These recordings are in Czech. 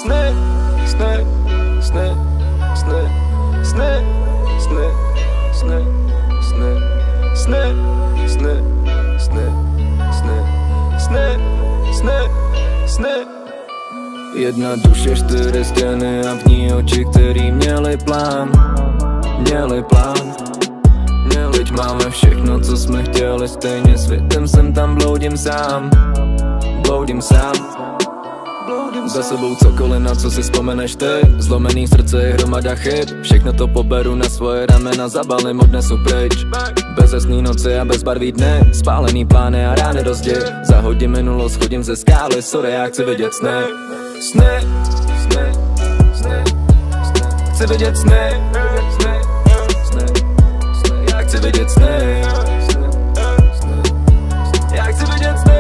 Sny, sny, sny, sny, sny, sny, sny, sny, sny, sny, sny, sny, sny, sny, sny. Jedna duše, 4 stěny a v ní oči, který měli plán. Měli plán. Teď máme všechno, co jsme chtěli, stejně světem jsem tam bloudím sám. Bloudím sám. Za sebou cokoliv, na co si vzpomeneš ty. Zlomený srdce je hromada chyb. Všechno to poberu na svoje ramena, zabalím, odnesu pryč. Bezesný noci a bezbarvý dny, spálený plány a rány do zdi. Zahodím minulost, chodím ze skály, sorry, já chci vidět sny. Sny, sny, sny, sny. Chci vidět sny, sny, sny, sny. Já chci vidět sny, sny, sny. Já chci vidět sny.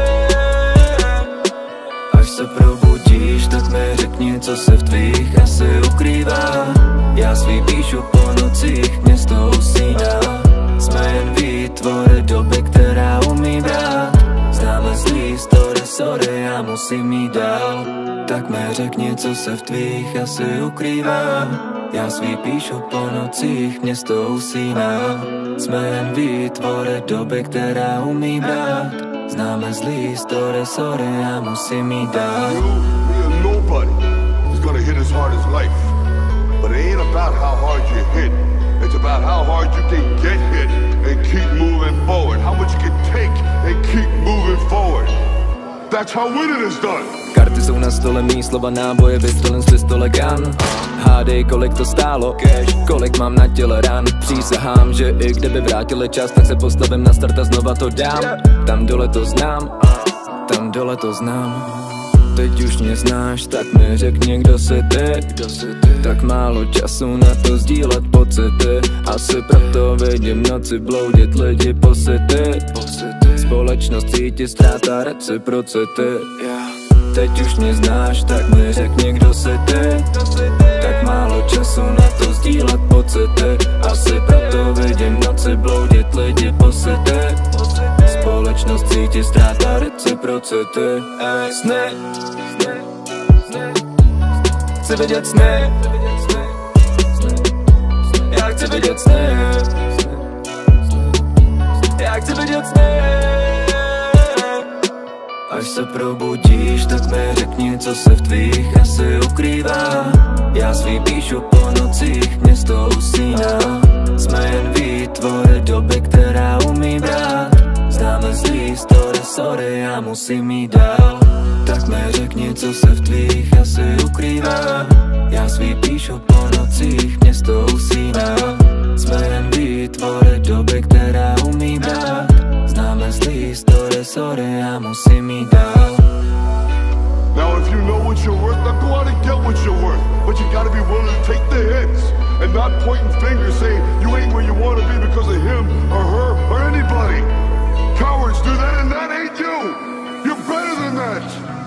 Až se probudíš, tak mi řekni, co se v tvých asi ukrývá. Já svý píšu po nocích, město usíná. Jsme jen výtvory doby, která umí brát. Známe zlý story, sorry, já musím jít dál. Tak mi řekni, co se v tvých asi ukrývá. Já svý píšu po nocích, město usíná. Jsme jen výtvory doby, která umí brát. Známe zlý story, sorry, já musím jít dál. Nobody is gonna hit as hard as life. But it ain't about how hard you hit. It's about how hard you can get hit and keep moving forward. How much you can take and keep moving forward. That's how winning is done. Karty jsou na stole, mý slova náboje, vystřelím z pistole gun. Hádej, kolik to stálo, cash, kolik mám na těle ran. Přísahám, že i kdyby vrátili čas, tak se postavím na start a znova to dám. Tam dole to znám, tam dole to znám. Teď už mě znáš, tak mi řekni, kdo jsi ty. Tak málo času na to sdílet pocity. Asi proto vidím noci bloudit lidi po city. Společnost cítí ztráta reciprocity. Teď už mě znáš, tak mi řekni, kdo jsi ty. Tak málo času na to sdílet pocity. Asi proto vidím noci bloudit lidi po city. Společnost cítí ztráta reciprocity. Sny, sny, sny. Chci vidět sny. Já chci vidět sny. Já chci vidět sny. Až se probudíš, tak mi řekni, co se v tvých asi ukrývá. Já svý píšu po nocích, město usíná. Jsme jen výtvory doby, která umí brát. Známe zlý story, sorry, já musím jít dál. Tak mi řekni, co se v tvých asi ukrývá. Já svý píšu po nocích, město usíná. Jsme jen výtvory doby, která umí brát. Známe zlý story, sorry, já musím jít dál. Now if you know what you're worth, now go out and get what you're worth. But you gotta be willing to take the hits and not pointing fingers saying you ain't where you wanna be because of him or her or anybody. Cowards do that and that ain't you. You're better than that.